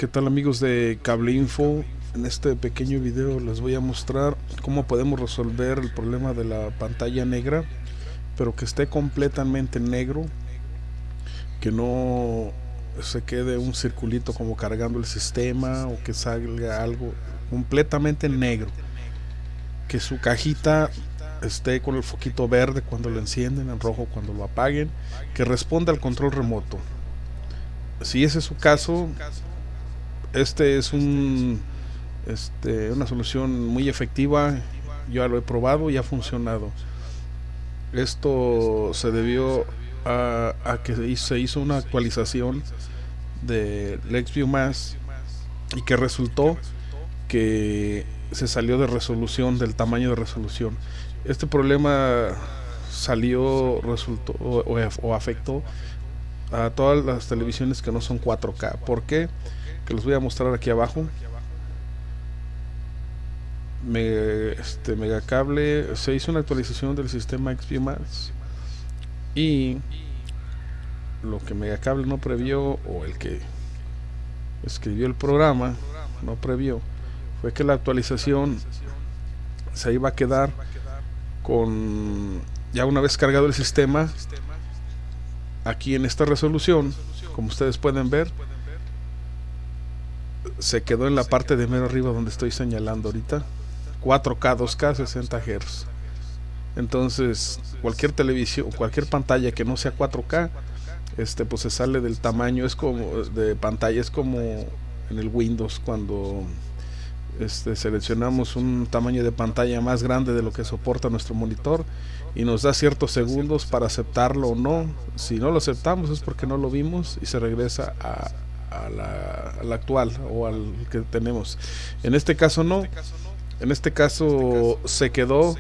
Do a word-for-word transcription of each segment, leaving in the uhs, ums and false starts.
¿Qué tal, amigos de Cable Info? En este pequeño video les voy a mostrar cómo podemos resolver el problema de la pantalla negra, pero que esté completamente negro, que no se quede un circulito como cargando el sistema o que salga algo completamente negro, que su cajita esté con el foquito verde cuando lo encienden, en rojo cuando lo apaguen, que responda al control remoto. Si ese es su caso, este es un este, una solución muy efectiva. Yo lo he probado y ha funcionado. Esto se debió a, a que se hizo una actualización de LexView más y que resultó que se salió de resolución, del tamaño de resolución. Este problema salió, resultó o, o afectó a todas las televisiones que no son cuatro K. ¿Por qué? Que les voy a mostrar aquí abajo. Me, este Megacable se hizo una actualización del sistema LexView más y lo que Megacable no previó, o el que escribió el programa no previó, fue que la actualización se iba a quedar con, ya una vez cargado el sistema, aquí en esta resolución, como ustedes pueden ver, se quedó en la parte de mero arriba donde estoy señalando ahorita, cuatro K, dos K, sesenta hertz. Entonces cualquier televisión, cualquier pantalla que no sea cuatro K, este pues se sale del tamaño, es como de pantalla, es como en el Windows cuando este, seleccionamos un tamaño de pantalla más grande de lo que soporta nuestro monitor y nos da ciertos segundos para aceptarlo o no. Si no lo aceptamos es porque no lo vimos y se regresa a, a, la, a la actual o al que tenemos. En este caso no, en este caso se quedó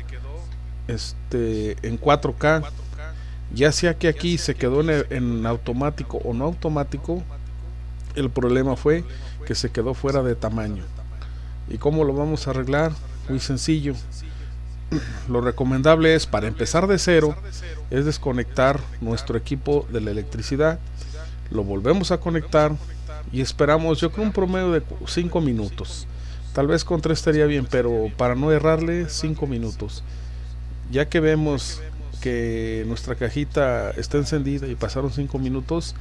este, en cuatro K, ya sea que aquí se quedó en, en automático o no automático. El problema fue que se quedó fuera de tamaño. ¿Y cómo lo vamos a arreglar? Muy sencillo. Lo recomendable es, para empezar de cero, es desconectar nuestro equipo de la electricidad, lo volvemos a conectar y esperamos, yo creo, un promedio de cinco minutos. Tal vez con tres estaría bien, pero para no errarle, cinco minutos. Ya que vemos que nuestra cajita está encendida y pasaron cinco minutos,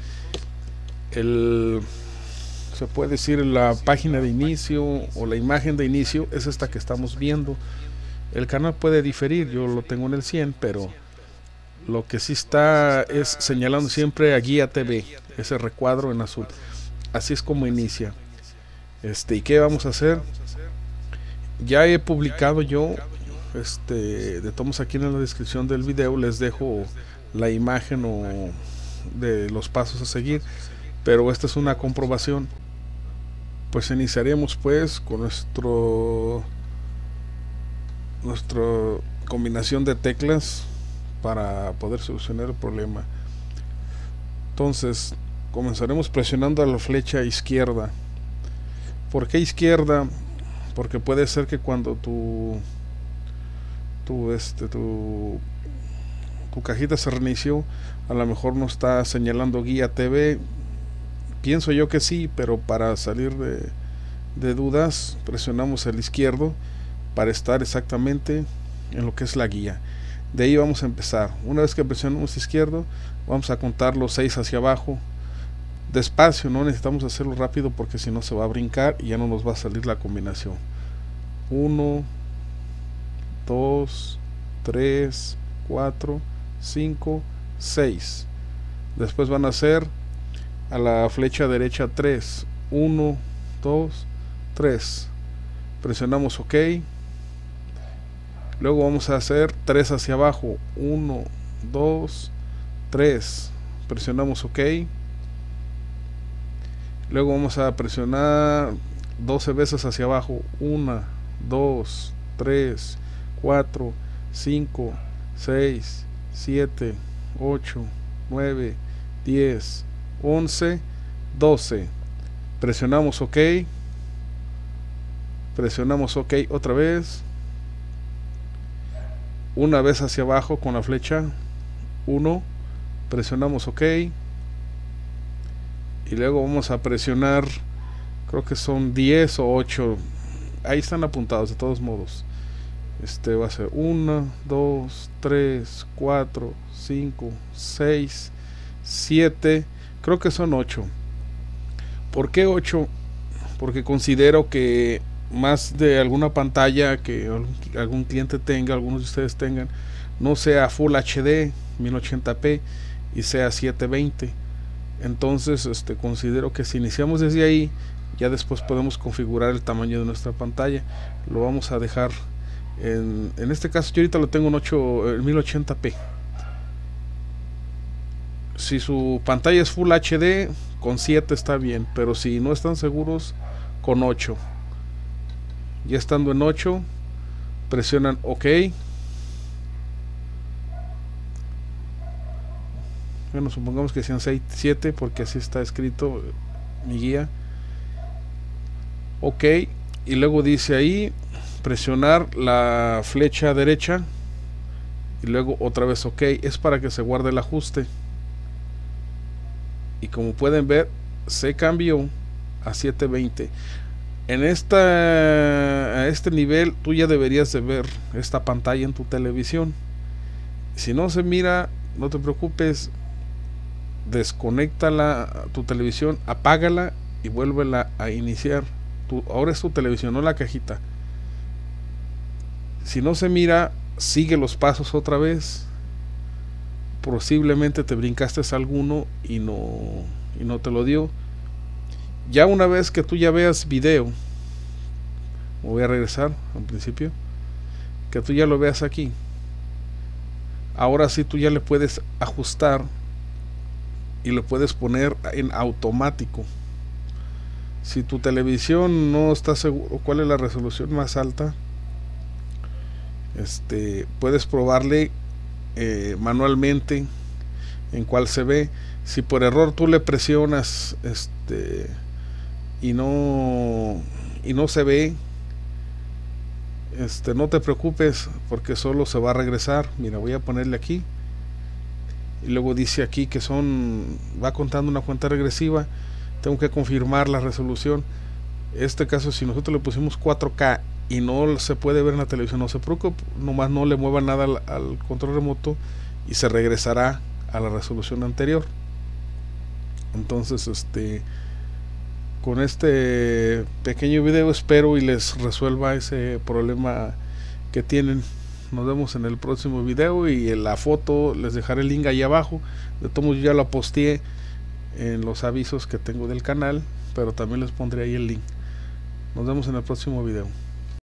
el, se puede decir, la página de inicio o la imagen de inicio es esta que estamos viendo. El canal puede diferir, yo lo tengo en el cien, pero lo que sí está es señalando siempre a Guía T V, ese recuadro en azul. Así es como inicia. Este, ¿y qué vamos a hacer? Ya he publicado yo, este, de tomos aquí en la descripción del video les dejo la imagen o de los pasos a seguir, pero esta es una comprobación. Pues iniciaremos pues con nuestro nuestra combinación de teclas para poder solucionar el problema. Entonces comenzaremos presionando a la flecha izquierda. ¿Por qué izquierda? Porque puede ser que cuando tu tu este tu tu cajita se reinició, a lo mejor no está señalando Guía T V. Pienso yo que sí, pero para salir de, de dudas presionamos el izquierdo para estar exactamente en lo que es la guía. De ahí vamos a empezar. Una vez que presionamos izquierdo, vamos a contar los seis hacia abajo, despacio, no necesitamos hacerlo rápido porque si no se va a brincar y ya no nos va a salir la combinación. Uno, dos, tres, cuatro, cinco, seis. Después van a ser a la flecha derecha tres. Uno, dos, tres. Presionamos OK. Luego vamos a hacer tres hacia abajo. Uno, dos, tres. Presionamos OK. Luego vamos a presionar doce veces hacia abajo. uno, dos, tres, cuatro, cinco, seis, siete, ocho, nueve, diez, once, doce. Presionamos OK. Presionamos OK otra vez. Una vez hacia abajo con la flecha uno. Presionamos OK. Y luego vamos a presionar creo que son diez o ocho, ahí están apuntados de todos modos. Este va a ser uno, dos, tres, cuatro, cinco, seis, siete, creo que son ocho. ¿Por qué ocho? Porque considero que más de alguna pantalla que algún cliente tenga, algunos de ustedes tengan, no sea Full H D mil ochenta p y sea setecientos veinte. Entonces este, considero que si iniciamos desde ahí, ya después podemos configurar el tamaño de nuestra pantalla. Lo vamos a dejar en, en este caso yo ahorita lo tengo en ocho, en mil ochenta p. Si su pantalla es Full H D, con siete está bien, pero si no están seguros, con ocho. Ya estando en ocho, presionan OK. Bueno, supongamos que sean siete porque así está escrito mi guía. OK, y luego dice ahí presionar la flecha derecha y luego otra vez OK. Es para que se guarde el ajuste. Y como pueden ver, se cambió a setecientos veinte. En esta, a este nivel tú ya deberías de ver esta pantalla en tu televisión. Si no se mira, no te preocupes, desconéctala tu televisión, apágala y vuélvela a iniciar. Tu, ahora es tu televisión, no la cajita. Si no se mira, sigue los pasos otra vez. Posiblemente te brincaste alguno y no, y no te lo dio. Ya una vez que tú ya veas video, me voy a regresar al principio, que tú ya lo veas aquí, ahora sí tú ya le puedes ajustar y lo puedes poner en automático. Si tu televisión no está seguro cuál es la resolución más alta, este puedes probarle eh, manualmente en cuál se ve. Si por error tú le presionas este y no y no se ve, este no te preocupes porque solo se va a regresar. Mira, voy a ponerle aquí y luego dice aquí que son, va contando una cuenta regresiva. Tengo que confirmar la resolución. Este caso, si nosotros le pusimos cuatro K y no se puede ver en la televisión, no se preocupe, nomás no le mueva nada al, al control remoto y se regresará a la resolución anterior. Entonces este con este pequeño video espero y les resuelva ese problema que tienen. Nos vemos en el próximo video y en la foto les dejaré el link ahí abajo. De todos modos ya lo posteé en los avisos que tengo del canal, pero también les pondré ahí el link. Nos vemos en el próximo video.